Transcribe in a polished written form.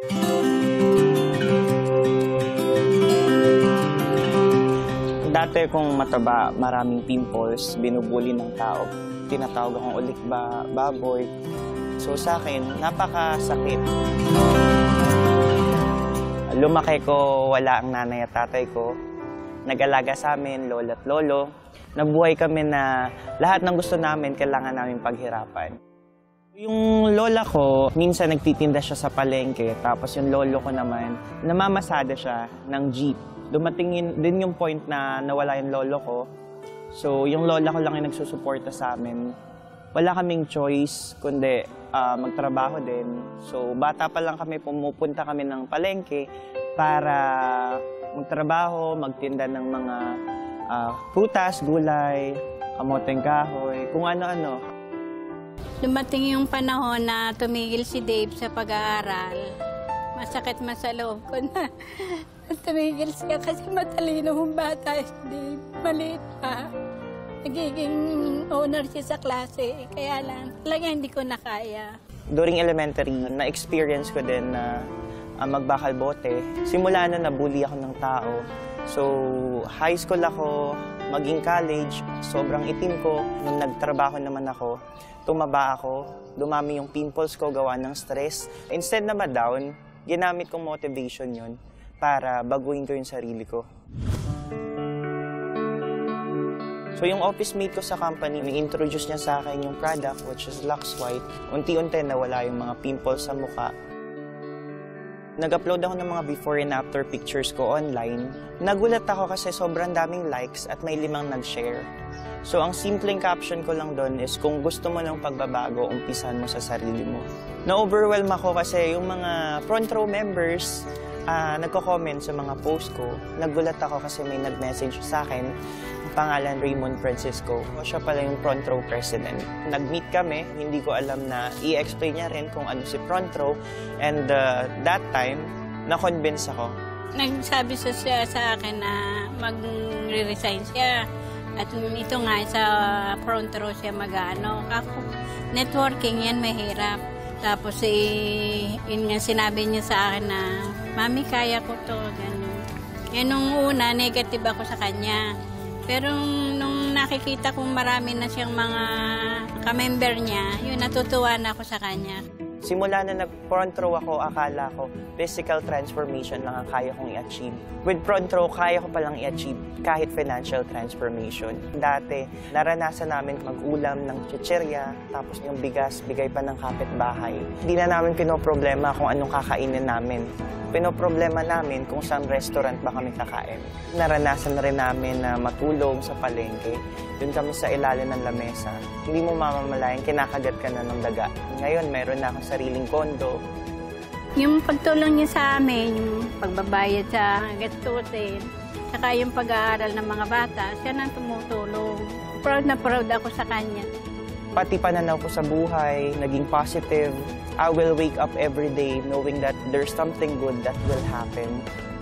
Dati kung mataba, maraming pimples, binubuli ng tao. Tinatawag akong ulik baboy. So sa akin, napakasakit. Lumaki ko, wala ang nanay at tatay ko. Nag-alaga sa amin, lola at lolo. Nabuhay kami na lahat ng gusto namin, kailangan namin paghirapan. Yung lola ko, minsan nagtitinda siya sa palengke, tapos yung lolo ko naman, namamasada siya ng jeep. Dumating din yung point na nawala yung lolo ko. So, yung lola ko lang yung nagsusuporta sa amin. Wala kaming choice, kundi magtrabaho din. So, bata pa lang kami, pumupunta kami ng palengke para magtrabaho, magtinda ng mga prutas, gulay, kamoteng kahoy, kung ano-ano. Dumating yung panahon na tumigil si Dave sa pag-aaral. Masakit man sa loob ko na tumigil siya kasi matalino yung bata si Dave. Maliit pa. Nagiging owner siya sa klase. Kaya lang, talaga hindi ko nakaya. During elementary, na-experience ko din na magbakal bote. Simula na nabully ako ng tao. So, high school ako, maging college, sobrang itim ko. Nung nagtrabaho naman ako, tumaba ako, dumami yung pimples ko, gawa ng stress. Instead na ma-down, ginamit kong motivation yun para baguhin ko yung sarili ko. So yung office mate ko sa company, ni-introduce niya sa akin yung product, which is Lux White. Unti-unti nawala yung mga pimples sa mukha. Nag-upload ako ng mga before and after pictures ko online. Nagulat ako kasi sobrang daming likes at may 5 nag-share. So ang simpleng caption ko lang doon is kung gusto mo ng pagbabago, umpisan mo sa sarili mo. Na-overwhelm ako kasi yung mga front row members, nagko-comment sa mga post ko. Nagulat ako kasi may nag-message sa akin, ang pangalan Raymond Francisco. Siya pala yung front row president. Nag-meet kami, hindi ko alam na i-explain niya rin kung ano si front row. And that time, na-convince ako. Nagsabi siya sa akin na mag-resign siya. At ito nga, sa front row siya mag-ano. Ako, networking yan, mahirap. Tapos, yun nga, sinabi niya sa akin na, Mami, kaya ko to, gano'n. Yan nung una, negative ako sa kanya. Pero nung nakikita kong marami na siyang mga ka-member niya, yun, natutuwa na ako sa kanya. Simula na nag-front row ako, akala ko physical transformation lang ang kaya kong i-achieve. With front row, kaya ko palang i-achieve kahit financial transformation. Dati, naranasan namin mag-ulam ng chichirya, tapos yung bigas, bigay pa ng kapitbahay. Hindi na namin pinoproblema kung anong kakainin namin. Pinoproblema namin kung saan restaurant ba kami kakain. Naranasan na rin namin na matulog sa palengke. Doon kami sa ilalim ng lamesa. Hindi mo mamamalayan, kinakagat ka na ng daga. Ngayon, mayroon na akong sariling kondo. Yung pagtulong niya sa amin, yung pagbabayad sa gastusin, saka yung pag-aaral ng mga bata, siya nang tumutulong. Proud na proud ako sa kanya. Pati pananaw ko sa buhay, naging positive. I will wake up every day knowing that there's something good that will happen.